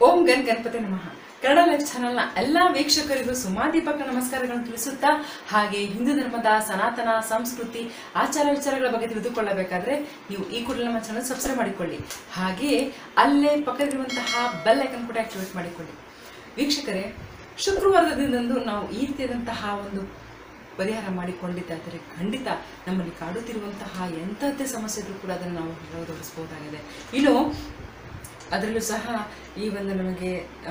ಓಂ ಗಣಪತಿ ನಮಃ. ಕನ್ನಡ ಲೈಫ್ ಚಾನೆಲ್ನ ಎಲ್ಲ ವೀಕ್ಷಕರಿಗೂ ಸುಮಾದೀಪಕ ನಮಸ್ಕಾರಗಳನ್ನು ತಿಳಿಸುತ್ತಾ, ಹಾಗೆ ಹಿಂದೂ ಧರ್ಮದ ಸನಾತನ ಸಂಸ್ಕೃತಿ ಆಚಾರ ವಿಚಾರಗಳ ಬಗ್ಗೆ ತಿಳಿದುಕೊಳ್ಳಬೇಕಾದ್ರೆ ನೀವು ಈ ಕೂಡಲೇ ನಮ್ಮ ಚಾನೆಲ್ ಸಬ್ಸ್ಕ್ರೈಬ್ ಮಾಡಿಕೊಳ್ಳಿ. ಹಾಗೆಯೇ ಅಲ್ಲೇ ಪಕ್ಕದಲ್ಲಿರುವಂತಹ ಬೆಲ್ ಐಕನ್ ಕೂಡ ಆಕ್ಟಿವೇಟ್ ಮಾಡಿಕೊಳ್ಳಿ. ವೀಕ್ಷಕರೇ, ಶುಕ್ರವಾರದ ದಿನದಂದು ನಾವು ಈ ರೀತಿಯಾದಂತಹ ಒಂದು ಪರಿಹಾರ ಮಾಡಿಕೊಂಡಿದ್ದಾದರೆ ಖಂಡಿತ ನಮ್ಮಲ್ಲಿ ಕಾಡುತ್ತಿರುವಂತಹ ಎಂಥದ್ದೇ ಸಮಸ್ಯೆ ಇದ್ರೂ ಕೂಡ ಅದನ್ನು ನಾವು ಹೊರತುಪಡಿಸಬಹುದಾಗಿದೆ. ಇನ್ನು ಅದರಲ್ಲೂ ಸಹ ಈ ಒಂದು ನಮಗೆ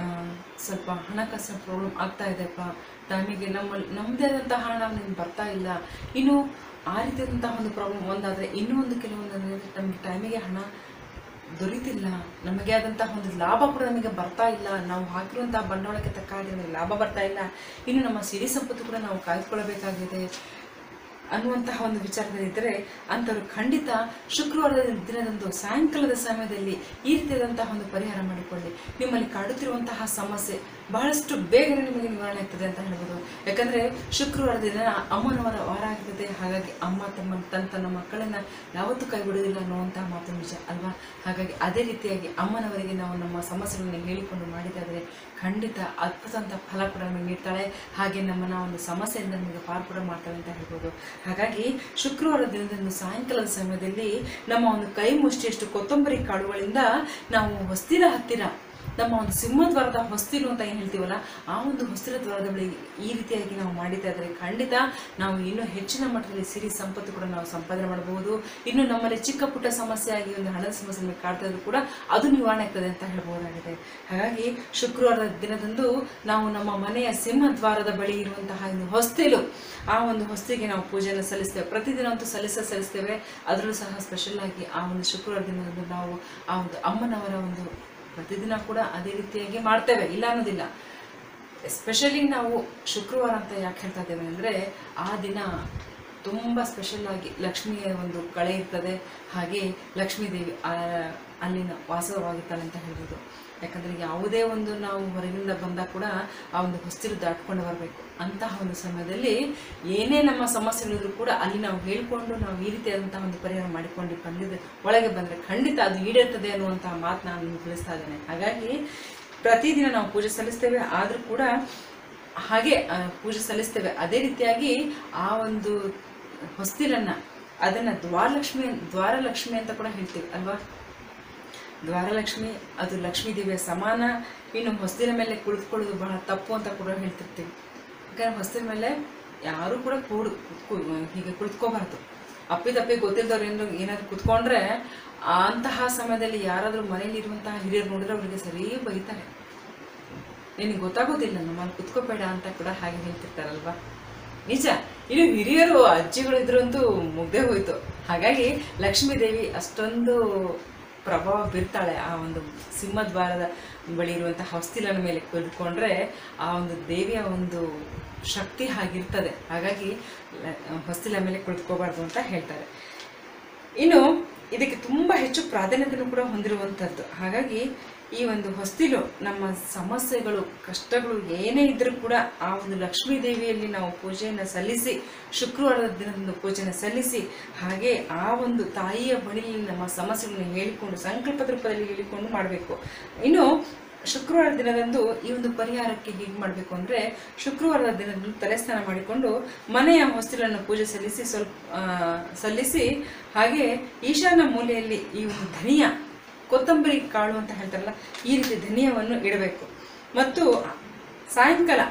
ಸ್ವಲ್ಪ ಹಣಕಾಸಿನ ಪ್ರಾಬ್ಲಮ್ ಆಗ್ತಾ ಇದೆಪ್ಪ, ಟೈಮಿಗೆ ನಮ್ಮದೇ ಆದಂತಹ ಹಣ ನಮಗೆ ಬರ್ತಾ ಇಲ್ಲ, ಇನ್ನು ಆ ರೀತಿಯಾದಂತಹ ಒಂದು ಪ್ರಾಬ್ಲಮ್ ಒಂದಾದರೆ, ಇನ್ನೂ ಒಂದು ಕೆಲವೊಂದು ನಮಗೆ ಟೈಮಿಗೆ ಹಣ ದೊರೀತಿಲ್ಲ, ನಮಗೆ ಆದಂತಹ ಒಂದು ಲಾಭ ಕೂಡ ನಮಗೆ ಬರ್ತಾ ಇಲ್ಲ, ನಾವು ಹಾಕಿರುವಂತಹ ಬಂಡವಾಳಕ್ಕೆ ತಕ್ಕ ಹಾಗೆ ನಮಗೆ ಲಾಭ ಬರ್ತಾ ಇಲ್ಲ, ಇನ್ನು ನಮ್ಮ ಸಿರಿ ಸಂಪತ್ತು ಕೂಡ ನಾವು ಕಾಯ್ದುಕೊಳ್ಳಬೇಕಾಗಿದೆ ಅನ್ನುವಂತಹ ಒಂದು ವಿಚಾರದಲ್ಲಿದ್ದರೆ ಅಂಥವ್ರು ಖಂಡಿತ ಶುಕ್ರವಾರದ ದಿನದಂದು ಸಾಯಂಕಾಲದ ಸಮಯದಲ್ಲಿ ಈ ರೀತಿಯಾದಂತಹ ಒಂದು ಪರಿಹಾರ ಮಾಡಿಕೊಳ್ಳಿ. ನಿಮ್ಮಲ್ಲಿ ಕಾಡುತ್ತಿರುವಂತಹ ಸಮಸ್ಯೆ ಬಹಳಷ್ಟು ಬೇಗನೆ ನಿಮಗೆ ನಿವಾರಣೆ ಆಗ್ತದೆ ಅಂತ ಹೇಳ್ಬೋದು. ಯಾಕಂದರೆ ಶುಕ್ರವಾರದ ದಿನ ಅಮ್ಮನವರ ವಾರ ಆಗ್ತದೆ. ಹಾಗಾಗಿ ಅಮ್ಮ ತನ್ನ ಮಕ್ಕಳನ್ನು ಯಾವತ್ತೂ ಕೈ ಬಿಡುವುದಿಲ್ಲ ಅನ್ನುವಂತಹ ಮಾತು ನಿಜ ಅಲ್ವಾ? ಹಾಗಾಗಿ ಅದೇ ರೀತಿಯಾಗಿ ಅಮ್ಮನವರಿಗೆ ನಾವು ನಮ್ಮ ಸಮಸ್ಯೆಗಳನ್ನು ಹೇಳಿಕೊಂಡು ಮಾಡಿದಾದರೆ ಖಂಡಿತ ಅದ್ಭುತ ಅಂತ ಫಲ ಕೂಡ ನಮಗೆ ನೀಡ್ತಾಳೆ. ಹಾಗೆ ನಮ್ಮನ್ನ ಒಂದು ಸಮಸ್ಯೆಯಿಂದ ನಮಗೆ ಪಾರು ಕೂಡ ಮಾಡ್ತಾಳೆ ಅಂತ ಹೇಳ್ಬೋದು. ಹಾಗಾಗಿ ಶುಕ್ರವಾರ ದಿನದಂದು ಸಾಯಂಕಾಲದ ಸಮಯದಲ್ಲಿ ನಮ್ಮ ಒಂದು ಕೈ ಮುಷ್ಟಿಯಷ್ಟು ಕೊತ್ತಂಬರಿ ಕಾಳುಗಳಿಂದ ನಾವು ಹೊಸ್ತಿಲ ಹತ್ತಿರ ನಮ್ಮ ಒಂದು ಸಿಂಹದ್ವಾರದ ಹೊಸ್ತಿಲು ಅಂತ ಏನು ಹೇಳ್ತೀವಲ್ಲ, ಆ ಒಂದು ಹೊಸ್ತಿಲ ದ್ವಾರದ ಬಳಿ ಈ ರೀತಿಯಾಗಿ ನಾವು ಮಾಡಿತಾ ಇದ್ದರೆ ಖಂಡಿತ ನಾವು ಇನ್ನೂ ಹೆಚ್ಚಿನ ಮಟ್ಟದಲ್ಲಿ ಸಿರಿ ಸಂಪತ್ತು ಕೂಡ ನಾವು ಸಂಪಾದನೆ ಮಾಡಬಹುದು. ಇನ್ನು ನಮ್ಮಲ್ಲಿ ಚಿಕ್ಕ ಪುಟ್ಟ ಸಮಸ್ಯೆ ಆಗಿ ಒಂದು ಹಣದ ಸಮಸ್ಯೆ ನಮಗೆ ಕಾಡ್ತಾ ಇದ್ರೂ ಕೂಡ ಅದು ನಿವಾರಣೆ ಆಗ್ತದೆ ಅಂತ ಹೇಳ್ಬೋದಾಗಿದೆ. ಹಾಗಾಗಿ ಶುಕ್ರವಾರದ ದಿನದಂದು ನಾವು ನಮ್ಮ ಮನೆಯ ಸಿಂಹದ್ವಾರದ ಬಳಿ ಇರುವಂತಹ ಒಂದು ಹೊಸ್ತಿಲು, ಆ ಒಂದು ಹೊಸ್ತಿಗೆ ನಾವು ಪೂಜೆಯನ್ನು ಸಲ್ಲಿಸ್ತೇವೆ. ಪ್ರತಿದಿನ ಅಂತೂ ಸಲ್ಲಿಸ್ತೇವೆ. ಅದರಲ್ಲೂ ಸಹ ಸ್ಪೆಷಲ್ ಆಗಿ ಆ ಒಂದು ಶುಕ್ರವಾರ ದಿನದಂದು ನಾವು ಆ ಒಂದು ಅಮ್ಮನವರ ಒಂದು ಪ್ರತಿದಿನ ಕೂಡ ಅದೇ ರೀತಿಯಾಗಿ ಮಾಡ್ತೇವೆ, ಇಲ್ಲ ಅನ್ನೋದಿಲ್ಲ. ಎಸ್ಪೆಷಲಿ ನಾವು ಶುಕ್ರವಾರ ಅಂತ ಯಾಕೆ ಹೇಳ್ತಾ ಇದ್ದೇವೆ ಅಂದರೆ, ಆ ದಿನ ತುಂಬ ಸ್ಪೆಷಲ್ ಆಗಿ ಲಕ್ಷ್ಮಿಯ ಒಂದು ಕಳೆ ಇರ್ತದೆ. ಹಾಗೆ ಲಕ್ಷ್ಮೀ ದೇವಿ ಅಲ್ಲಿನ ವಾಸವಾಗಿರ್ತಾಳೆ ಅಂತ ಹೇಳ್ಬೋದು. ಯಾಕಂದರೆ ಯಾವುದೇ ಒಂದು ನಾವು ಹೊರಗಿಂದ ಬಂದಾಗ ಕೂಡ ಆ ಒಂದು ಹೊಸ್ತಿಲು ದಾಟ್ಕೊಂಡು ಬರಬೇಕು. ಅಂತಹ ಒಂದು ಸಮಯದಲ್ಲಿ ಏನೇ ನಮ್ಮ ಸಮಸ್ಯೆಗಳಿದ್ರು ಕೂಡ ಅಲ್ಲಿ ನಾವು ಹೇಳಿಕೊಂಡು ನಾವು ಈ ರೀತಿಯಾದಂತಹ ಒಂದು ಪರಿಹಾರ ಮಾಡಿಕೊಂಡು ಬಂದಿದ್ದ ಒಳಗೆ ಬಂದರೆ ಖಂಡಿತ ಅದು ಈಡೇರ್ತದೆ ಅನ್ನುವಂತಹ ಮಾತು ನಾನು ನಿಮ್ಗೆ ತಿಳಿಸ್ತಾ ಇದ್ದೇನೆ. ಹಾಗಾಗಿ ಪ್ರತಿದಿನ ನಾವು ಪೂಜೆ ಸಲ್ಲಿಸ್ತೇವೆ, ಆದರೂ ಕೂಡ ಹಾಗೆ ಪೂಜೆ ಸಲ್ಲಿಸ್ತೇವೆ. ಅದೇ ರೀತಿಯಾಗಿ ಆ ಒಂದು ಹೊಸ್ತಿಲನ್ನು ಅದನ್ನು ದ್ವಾರಲಕ್ಷ್ಮಿ ಅಂತ ಕೂಡ ಹೇಳ್ತೀವಿ ಅಲ್ವಾ? ದ್ವಾರಲಕ್ಷ್ಮಿ ಅದು ಲಕ್ಷ್ಮೀ ದೇವಿಯ ಸಮಾನ. ಇನ್ನು ಹೊಸ್ತಿಲ ಮೇಲೆ ಕುಳಿತುಕೊಳ್ಳೋದು ಬಹಳ ತಪ್ಪು ಅಂತ ಕೂಡ ಹೇಳ್ತಿರ್ತೀವಿ. ಯಾಕಂದರೆ ಹೊಸ್ತಿಲ ಮೇಲೆ ಯಾರೂ ಕೂಡ ಹೀಗೆ ಕುಳಿತುಕೋಬಾರ್ದು. ಅಪ್ಪಿತಪ್ಪಿ ಗೊತ್ತಿಲ್ಲದವ್ರು ಏನಾದ್ರು ಕುತ್ಕೊಂಡ್ರೆ ಅಂತಹ ಸಮಯದಲ್ಲಿ ಯಾರಾದರೂ ಮನೇಲಿ ಇರುವಂತಹ ಹಿರಿಯರು ನೋಡಿದ್ರೆ ಅವರಿಗೆ ಸರಿ ಬೈತಾರೆ. ನಿನಗೆ ಗೊತ್ತಾಗೋದಿಲ್ಲ, ನಮ್ಮಲ್ಲಿ ಕುತ್ಕೋಬೇಡ ಅಂತ ಕೂಡ ಹಾಗೆ ಹೇಳ್ತಿರ್ತಾರಲ್ವಾ? ನಿಜ. ಇನ್ನು ಹಿರಿಯರು ಅಜ್ಜಿಗಳಿದ್ರಂತೂ ಮುಗ್ದೇ ಹೋಯ್ತು. ಹಾಗಾಗಿ ಲಕ್ಷ್ಮೀ ದೇವಿ ಅಷ್ಟೊಂದು ಪ್ರಭಾವ ಬೀರ್ತಾಳೆ. ಆ ಒಂದು ಸಿಂಹದ್ವಾರದ ಬಳಿ ಇರುವಂತಹ ಹೊಸ್ತಿಲನ ಮೇಲೆ ಕುಳಿತುಕೊಂಡ್ರೆ ಆ ಒಂದು ದೇವಿಯ ಒಂದು ಶಕ್ತಿ ಹಾಗಿರ್ತದೆ. ಹಾಗಾಗಿ ಹೊಸ್ತಿಲ ಮೇಲೆ ಕುಳಿತುಕೋಬಾರ್ದು ಅಂತ ಹೇಳ್ತಾರೆ. ಇನ್ನು ಇದಕ್ಕೆ ತುಂಬ ಹೆಚ್ಚು ಪ್ರಾಧಾನ್ಯತೆಯನ್ನು ಕೂಡ ಹೊಂದಿರುವಂಥದ್ದು. ಹಾಗಾಗಿ ಈ ಒಂದು ಹೊಸ್ತಿಲು ನಮ್ಮ ಸಮಸ್ಯೆಗಳು ಕಷ್ಟಗಳು ಏನೇ ಇದ್ದರೂ ಕೂಡ ಆ ಒಂದು ಲಕ್ಷ್ಮೀ ದೇವಿಯಲ್ಲಿ ನಾವು ಪೂಜೆಯನ್ನು ಸಲ್ಲಿಸಿ, ಶುಕ್ರವಾರದ ದಿನದಂದು ಪೂಜೆಯನ್ನು ಸಲ್ಲಿಸಿ, ಹಾಗೆ ಆ ಒಂದು ತಾಯಿಯ ಬಳಿಯಲ್ಲಿ ನಮ್ಮ ಸಮಸ್ಯೆಗಳನ್ನು ಹೇಳಿಕೊಂಡು ಸಂಕಲ್ಪದ ರೂಪದಲ್ಲಿ ಹೇಳಿಕೊಂಡು ಮಾಡಬೇಕು. ಇನ್ನು ಶುಕ್ರವಾರ ದಿನದಂದು ಈ ಒಂದು ಪರಿಹಾರಕ್ಕೆ ಹೇಗೆ ಮಾಡಬೇಕು ಅಂದರೆ, ಶುಕ್ರವಾರದ ದಿನದಂದು ತಲೆಸ್ನಾನ ಮಾಡಿಕೊಂಡು ಮನೆಯ ಹೊಸ್ತಿಲನ್ನು ಪೂಜೆ ಸಲ್ಲಿಸಿ ಹಾಗೆ ಈಶಾನ್ಯ ಮೂಲೆಯಲ್ಲಿ ಈ ಒಂದು ಧನಿಯಾ, ಕೊತ್ತಂಬರಿ ಕಾಳು ಅಂತ ಹೇಳ್ತಾರಲ್ಲ, ಈ ರೀತಿ ಧನಿಯವನ್ನು ಇಡಬೇಕು. ಮತ್ತು ಸಾಯಂಕಾಲ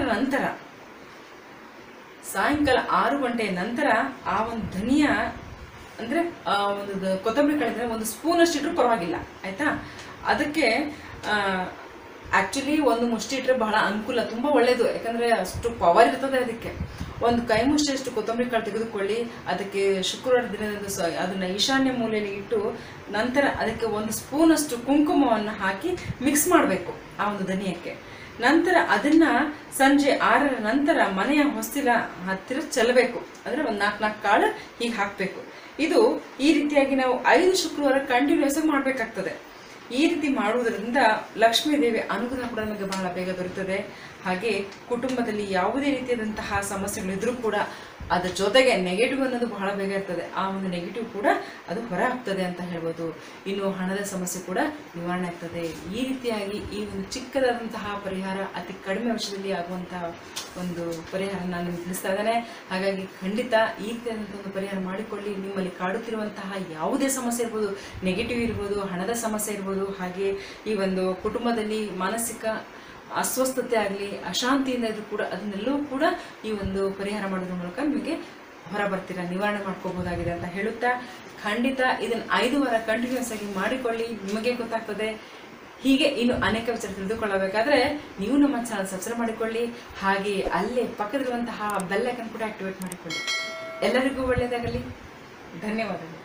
6 ಗಂಟೆಯ ನಂತರ ಆ ಒಂದು ಧನಿಯಾ ಅಂದರೆ ಒಂದು ಕೊತ್ತಂಬರಿ ಕಾಳಿದ್ರೆ 1 ಸ್ಪೂನಷ್ಟು ಇಟ್ಟರು ಪರವಾಗಿಲ್ಲ, ಆಯಿತಾ? ಅದಕ್ಕೆ ಆ್ಯಕ್ಚುಲಿ 1 ಮುಷ್ಟಿ ಇಟ್ಟರೆ ಬಹಳ ಅನುಕೂಲ, ತುಂಬ ಒಳ್ಳೆಯದು. ಯಾಕಂದರೆ ಅಷ್ಟು ಪವರ್ ಇರ್ತದೆ ಅದಕ್ಕೆ. 1 ಕೈ ಮುಷ್ಟಿಯಷ್ಟು ಕೊತ್ತಂಬರಿ ಕಾಳು ತೆಗೆದುಕೊಳ್ಳಿ. ಅದಕ್ಕೆ ಶುಕ್ರವಾರ ದಿನದಂದು ಅದನ್ನು ಈಶಾನ್ಯ ಮೂಲೆಯಲ್ಲಿ ಇಟ್ಟು ನಂತರ ಅದಕ್ಕೆ 1 ಸ್ಪೂನಷ್ಟು ಕುಂಕುಮವನ್ನು ಹಾಕಿ ಮಿಕ್ಸ್ ಮಾಡಬೇಕು ಆ ಒಂದು ಧನಿಯಕ್ಕೆ. ನಂತರ ಅದನ್ನು ಸಂಜೆ 6 ನಂತರ ಮನೆಯ ಹೊಸ್ತಿಲ ಹತ್ತಿರ ಚೆಲ್ಲಬೇಕು. ಅಂದರೆ 1 4 ಕಾಳು ಹೀಗೆ ಹಾಕಬೇಕು. ಇದು ಈ ರೀತಿಯಾಗಿ ನಾವು 5 ಶುಕ್ರವಾರ ಕಂಟಿನ್ಯೂಸ್ ಆಗಿ ಮಾಡಬೇಕಾಗ್ತದೆ. ಈ ರೀತಿ ಮಾಡುವುದರಿಂದ ಲಕ್ಷ್ಮೀ ದೇವಿ ಅನುಗ್ರಹ ಕೂಡ ನಮಗೆ ಬಹಳ ಬೇಗ ದೊರೆಯುತ್ತದೆ. ಹಾಗೆ ಕುಟುಂಬದಲ್ಲಿ ಯಾವುದೇ ರೀತಿಯಾದಂತಹ ಸಮಸ್ಯೆಗಳಿದ್ರೂ ಕೂಡ ಅದ್ರ ಜೊತೆಗೆ ನೆಗೆಟಿವ್ ಅನ್ನೋದು ಬಹಳ ಬೇಗ ಇರ್ತದೆ. ಆ ಒಂದು ನೆಗೆಟಿವ್ ಕೂಡ ಅದು ಹೊರ ಆಗ್ತದೆ ಅಂತ ಹೇಳ್ಬೋದು. ಇನ್ನು ಹಣದ ಸಮಸ್ಯೆ ಕೂಡ ನಿವಾರಣೆ ಆಗ್ತದೆ. ಈ ರೀತಿಯಾಗಿ ಈ ಒಂದು ಚಿಕ್ಕದಾದಂತಹ ಪರಿಹಾರ ಅತಿ ಕಡಿಮೆ ವರ್ಷದಲ್ಲಿ ಆಗುವಂತಹ ಒಂದು ಪರಿಹಾರ ನಾನು ನಿಮ್ಗೆ ತಿಳಿಸ್ತಾ ಇದ್ದೇನೆ. ಹಾಗಾಗಿ ಖಂಡಿತ ಈ ರೀತಿಯಾದಂತಹ ಒಂದು ಪರಿಹಾರ ಮಾಡಿಕೊಳ್ಳಿ. ನಿಮ್ಮಲ್ಲಿ ಕಾಡುತ್ತಿರುವಂತಹ ಯಾವುದೇ ಸಮಸ್ಯೆ ಇರ್ಬೋದು, ನೆಗೆಟಿವ್ ಇರ್ಬೋದು, ಹಣದ ಸಮಸ್ಯೆ ಇರ್ಬೋದು, ಹಾಗೆ ಈ ಒಂದು ಕುಟುಂಬದಲ್ಲಿ ಮಾನಸಿಕ ಅಸ್ವಸ್ಥತೆ ಆಗಲಿ, ಅಶಾಂತಿಯಿಂದ ಇದ್ರೂ ಕೂಡ ಅದನ್ನೆಲ್ಲವೂ ಕೂಡ ಈ ಒಂದು ಪರಿಹಾರ ಮಾಡೋದ್ರ ಮೂಲಕ ನಿಮಗೆ ಹೊರ ಬರ್ತೀರಾ, ನಿವಾರಣೆ ಮಾಡ್ಕೋಬಹುದಾಗಿದೆ ಅಂತ ಹೇಳುತ್ತಾ, ಖಂಡಿತ ಇದನ್ನು 5 ವಾರ ಕಂಟಿನ್ಯೂಸ್ ಆಗಿ ಮಾಡಿಕೊಳ್ಳಿ, ನಿಮಗೆ ಗೊತ್ತಾಗ್ತದೆ. ಹೀಗೆ ಇನ್ನು ಅನೇಕ ವಿಚಾರ ತಿಳಿದುಕೊಳ್ಳಬೇಕಾದ್ರೆ ನೀವು ನಮ್ಮ ಚಾನಲ್ ಸಬ್ಸ್ಕ್ರೈಬ್ ಮಾಡಿಕೊಳ್ಳಿ. ಹಾಗೆ ಅಲ್ಲೇ ಪಕ್ಕದಲ್ಲಿರುವಂತಹ ಬೆಲ್ ಐಕನ್ ಕೂಡ ಆಕ್ಟಿವೇಟ್ ಮಾಡಿಕೊಳ್ಳಿ. ಎಲ್ಲರಿಗೂ ಒಳ್ಳೆಯದಾಗಲಿ. ಧನ್ಯವಾದಗಳು.